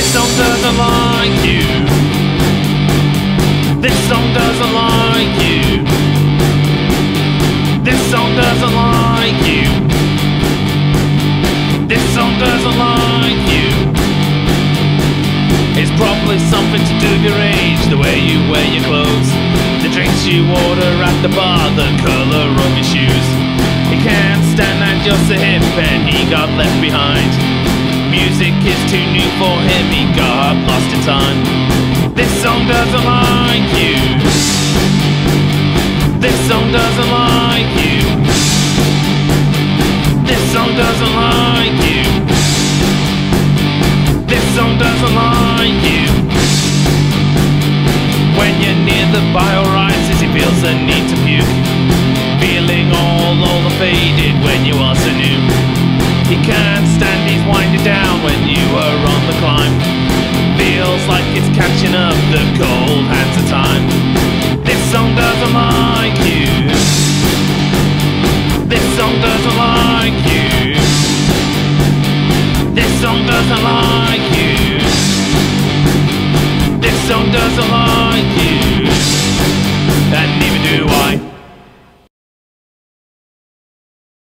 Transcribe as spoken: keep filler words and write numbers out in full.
This song doesn't like you. This song doesn't like you. This song doesn't like you. This song doesn't like you. It's probably something to do with your age, the way you wear your clothes, the drinks you order at the bar, the colour of your shoes. He can't stand that just a hip and he got left behind. Music is too new for him, he got lost in time. This song doesn't like you. This song doesn't like you. This song doesn't like you. This song doesn't like you. When you're near the bio-rises, he feels the need to puke, feeling all over faded when you are so new. He can't stand, he's winding down when you are on the climb. Feels like it's catching up the cold hands of time. This song doesn't like you. This song doesn't like you. This song doesn't like you. This song doesn't like you. And neither do I.